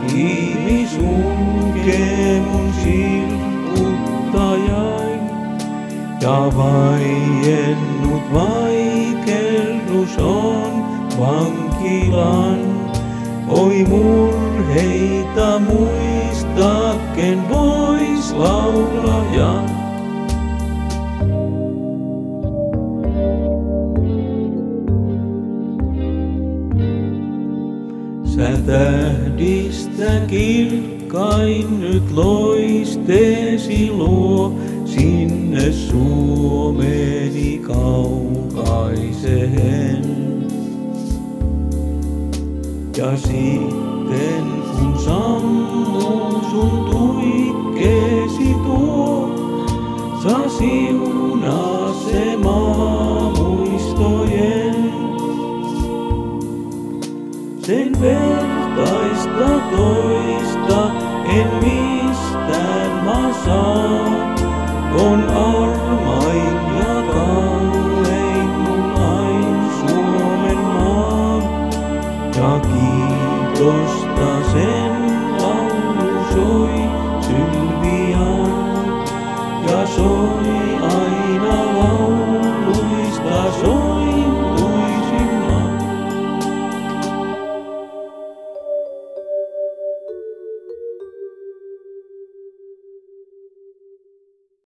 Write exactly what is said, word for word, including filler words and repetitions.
kiinni sulkee mun silputtajain. Ja vaiennut vaikellus on vankilan. Oi murheita muista, ken vois laulajan. Sä tähdistä kirkkain nyt loisteesi luo sinne Suomeni kaukaiseen. Ja sitten kun sammuu sun tuikkeesi tuo, saa siunaa se maa muistojen. Sen vertaista toista en minä